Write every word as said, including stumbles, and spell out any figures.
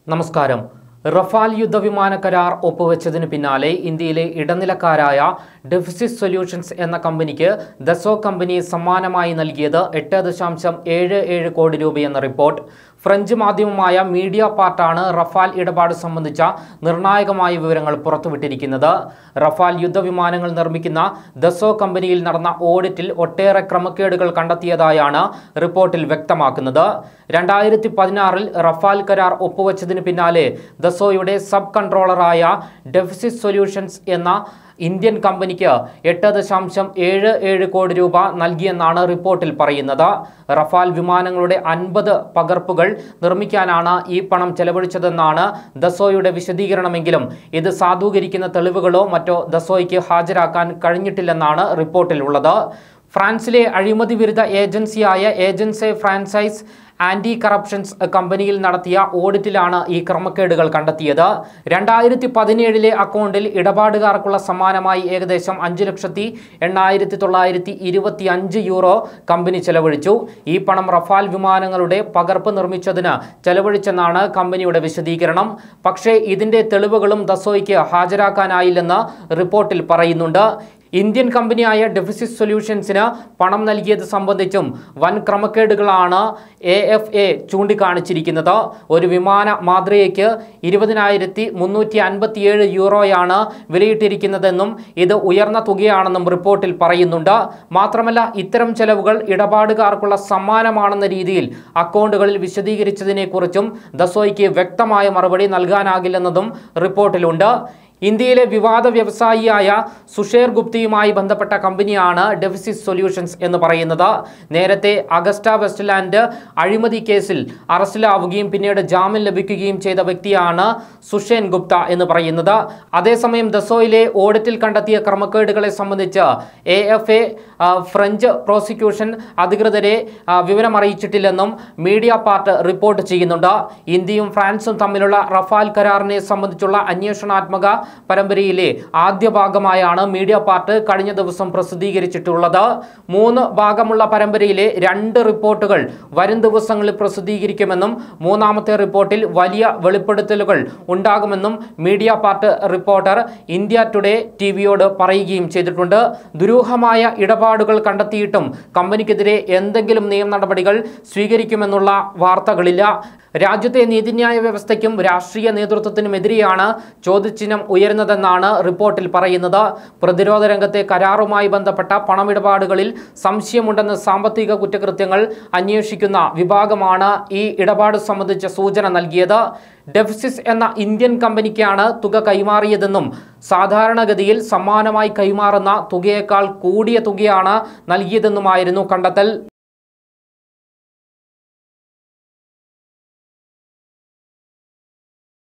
നമസ്കാരം. റഫാൽ യുദ്ധവിമാന കരാർ ഒപ്പുവെച്ചതിന് പിന്നാലെ ഇന്ത്യയിലെ ഇടനിലക്കാരായ ഡെഫിസിറ്റ് സൊല്യൂഷൻസ് എന്ന കമ്പനിക്ക് ദസോ കമ്പനി സമ്മാനമായി നൽകിയത് എട്ട് ദശാംശം ഏഴ് ഏഴ് കോടി രൂപയെന്ന റിപ്പോർട്ട്. ഫ്രഞ്ച് മാധ്യമമായ മീഡിയ പാർട്ടാണ് റഫാൽ ഇടപാട് സംബന്ധിച്ച നിർണായകമായ വിവരങ്ങൾ പുറത്തുവിട്ടിരിക്കുന്നത്. റഫാൽ യുദ്ധവിമാനങ്ങൾ നിർമ്മിക്കുന്ന ദസോ കമ്പനിയിൽ നടന്ന ഓഡിറ്റിൽ ഒട്ടേറെ ക്രമക്കേടുകൾ കണ്ടെത്തിയതായാണ് റിപ്പോർട്ടിൽ വ്യക്തമാക്കുന്നത്. രണ്ടായിരത്തി പതിനാറിൽ റഫാൽ കരാർ ഒപ്പുവെച്ചതിന് പിന്നാലെ ദസോയുടെ സബ് കൺട്രോളറായ ഡെഫിസിറ്റ് സൊല്യൂഷൻസ് എന്ന ഇന്ത്യൻ കമ്പനിക്ക് എട്ട് ദശാംശം ഏഴ് ഏഴ് കോടി രൂപ നൽകിയെന്നാണ് റിപ്പോർട്ടിൽ പറയുന്നത്. റഫാൽ വിമാനങ്ങളുടെ അൻപത് പകർപ്പുകൾ നിർമ്മിക്കാനാണ് ഈ പണം ചെലവഴിച്ചതെന്നാണ് ദസോയുടെ വിശദീകരണമെങ്കിലും ഇത് സാധൂകരിക്കുന്ന തെളിവുകളോ മറ്റോ ദസോയ്ക്ക് ഹാജരാക്കാൻ കഴിഞ്ഞിട്ടില്ലെന്നാണ് റിപ്പോർട്ടിലുള്ളത്. ഫ്രാൻസിലെ അഴിമതി വിരുദ്ധ ഏജൻസിയായ ഏജൻസ ഫ്രാൻസൈസ് ആന്റി കറപ്ഷൻസ് കമ്പനിയിൽ നടത്തിയ ഓഡിറ്റിലാണ് ഈ ക്രമക്കേടുകൾ കണ്ടെത്തിയത്. രണ്ടായിരത്തി പതിനേഴിലെ അക്കൗണ്ടിൽ ഇടപാടുകാർക്കുള്ള സമ്മാനമായി ഏകദേശം അഞ്ചു ലക്ഷത്തി എണ്ണായിരത്തി തൊള്ളായിരത്തി ഇരുപത്തി അഞ്ച് യൂറോ കമ്പനി ചെലവഴിച്ചു. ഈ പണം റഫാൽ വിമാനങ്ങളുടെ പകർപ്പ് നിർമ്മിച്ചതിന് ചെലവഴിച്ചെന്നാണ് കമ്പനിയുടെ വിശദീകരണം. പക്ഷേ ഇതിന്റെ തെളിവുകളും ദസോയ്ക്ക് ഹാജരാക്കാനായില്ലെന്ന് റിപ്പോർട്ടിൽ പറയുന്നുണ്ട്. ഇന്ത്യൻ കമ്പനിയായ ഡെഫിസിറ്റ് സൊല്യൂഷൻസിന് പണം നൽകിയത് സംബന്ധിച്ചും വൻ ക്രമക്കേടുകളാണ് എ എഫ് എ ചൂണ്ടിക്കാണിച്ചിരിക്കുന്നത്. ഒരു വിമാന മാതൃകയ്ക്ക് ഇരുപതിനായിരത്തി മുന്നൂറ്റി അൻപത്തിയേഴ് യൂറോയാണ് വിലയിട്ടിരിക്കുന്നതെന്നും ഇത് ഉയർന്ന തുകയാണെന്നും റിപ്പോർട്ടിൽ പറയുന്നുണ്ട്. മാത്രമല്ല, ഇത്തരം ചെലവുകൾ ഇടപാടുകാർക്കുള്ള സമ്മാനമാണെന്ന രീതിയിൽ അക്കൗണ്ടുകളിൽ വിശദീകരിച്ചതിനെക്കുറിച്ചും ദസോയ്ക്ക് വ്യക്തമായ മറുപടി നൽകാനാകില്ലെന്നതും റിപ്പോർട്ടിലുണ്ട്. ഇന്ത്യയിലെ വിവാദ വ്യവസായിയായ സുഷേർ ഗുപ്തയുമായി ബന്ധപ്പെട്ട കമ്പനിയാണ് ഡെഫിസിറ്റ് സൊല്യൂഷൻസ് എന്ന് പറയുന്നത്. നേരത്തെ അഗസ്റ്റ വെസ്റ്റ്ലാൻഡ് അഴിമതി കേസിൽ അറസ്റ്റിലാവുകയും പിന്നീട് ജാമ്യം ലഭിക്കുകയും ചെയ്ത വ്യക്തിയാണ് സുഷേൻ ഗുപ്ത എന്ന് പറയുന്നത്. അതേസമയം ദസോയിലെ ഓഡിറ്റിൽ കണ്ടെത്തിയ ക്രമക്കേടുകളെ സംബന്ധിച്ച് A F A French prosecution അധികൃതരെ വിവരമറിയിച്ചിട്ടില്ലെന്നും മീഡിയ പാർട്ട് റിപ്പോർട്ട് ചെയ്യുന്നുണ്ട്. ഇന്ത്യയും ഫ്രാൻസും തമ്മിലുള്ള റഫാൽ കരാറിനെ സംബന്ധിച്ചുള്ള അന്വേഷണാത്മക പരമ്പരയിലെ ആദ്യ ഭാഗമായാണ് മീഡിയ പാർട്ട് കഴിഞ്ഞ ദിവസം പ്രസിദ്ധീകരിച്ചിട്ടുള്ളത്. മൂന്ന് ഭാഗമുള്ള പരമ്പരയിലെ രണ്ട് റിപ്പോർട്ടുകൾ വരും ദിവസങ്ങളിൽ പ്രസിദ്ധീകരിക്കുമെന്നും മൂന്നാമത്തെ റിപ്പോർട്ടിൽ വലിയ വെളിപ്പെടുത്തലുകൾ ഉണ്ടാകുമെന്നും Mediapart reporter India Today ടിവിയോട് പറയുകയും ചെയ്തിട്ടുണ്ട്. ദുരൂഹമായ ഇടപാടുകൾ കണ്ടെത്തിയിട്ടും കമ്പനിക്കെതിരെ എന്തെങ്കിലും നിയമ നടപടികൾ സ്വീകരിക്കുമെന്നുള്ള വാർത്തകളില്ല. രാജ്യത്തെ നീതിന്യായ വ്യവസ്ഥയ്ക്കും രാഷ്ട്രീയ നേതൃത്വത്തിനുമെതിരെയാണ് ചോദ്യചിഹ്നം ഉയരുന്നതെന്നാണ് റിപ്പോർട്ടിൽ പറയുന്നത്. പ്രതിരോധ രംഗത്തെ കരാറുമായി ബന്ധപ്പെട്ട പണമിടപാടുകളിൽ സംശയമുണ്ടെന്ന് സാമ്പത്തിക കുറ്റകൃത്യങ്ങൾ അന്വേഷിക്കുന്ന വിഭാഗമാണ് ഈ ഇടപാട് സംബന്ധിച്ച സൂചന നൽകിയത്. ഡെഫിസിറ്റ് എന്ന ഇന്ത്യൻ കമ്പനിക്കാണ് തുക കൈമാറിയതെന്നും സാധാരണഗതിയിൽ സമ്മാനമായി കൈമാറുന്ന തുകയേക്കാൾ കൂടിയ തുകയാണ് നൽകിയതെന്നുമായിരുന്നു കണ്ടെത്തൽ.